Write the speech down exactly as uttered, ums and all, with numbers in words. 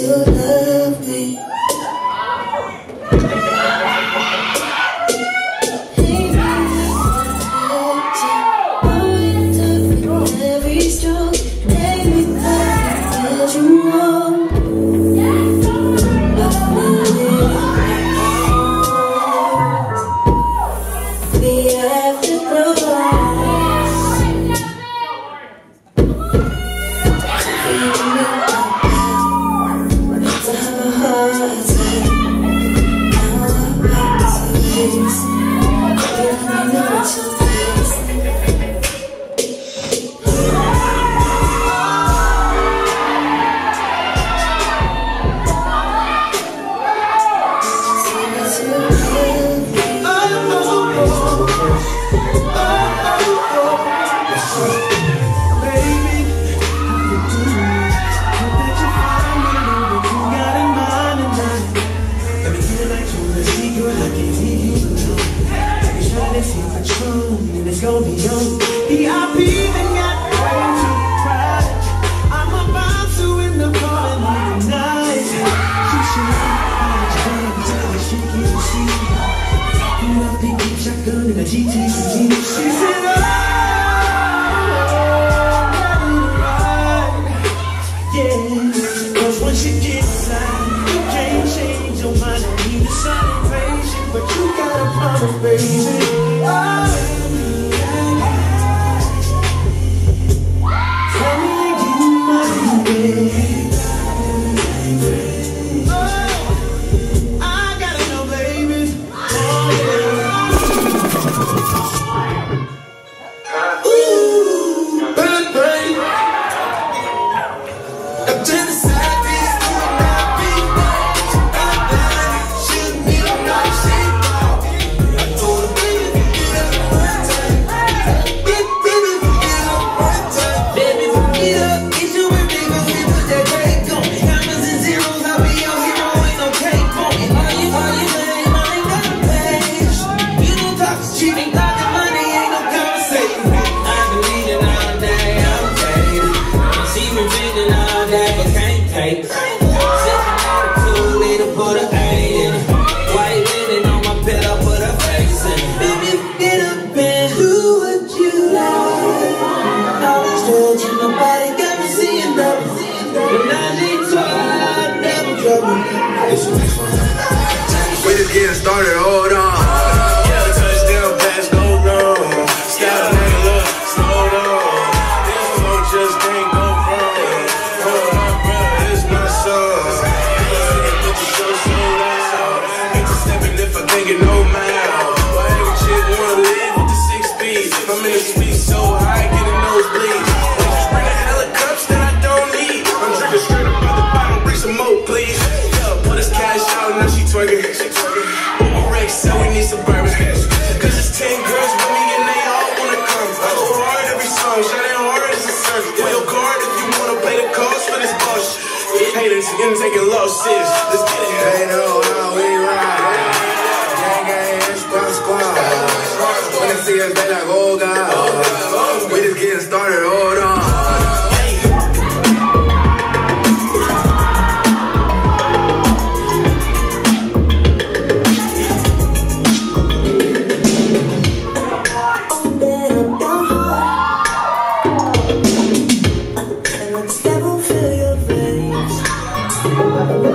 to love me. Hey, me, every stroke, take me back where you want. We have to grow up. It's gonna be young. V I P, then got way too crowded. I'm about to end up calling you tonight. She should have tell her she can't see. You love the deep shotgun in a G T C. She said, oh, ready to ride. Yeah, cause once you get inside, you can't change your mind. I need a celebration, but you gotta promise, baby. Oh, we just getting started, hold on. Yeah, touchdown pass, no wrong. Stop, nigga, look, slow down. This one just can't go wrong. Hold on, brother, it's my song. Put your show sold out. Ain't you stepping if I think it no mouth. Why every chick wanna live with the six speeds? If I'm in the speed so high, get a nosebleed. Just bring a hella cups that I don't need. I'm drinking straight up by the bottle, bring some more, please. Cash out, now she twerking. Uber Rex said we need suburban. Cause it's ten girls with me and they all wanna come. I go hard every song, shining hard as a sun. Play your card if you wanna pay the cost for this bullshit. Haters and taking losses. Let's get it. They know how we ride. Gang gang, squad squad. When they see us, they like, oh God. We just getting started, hold on. Let's never feel your face.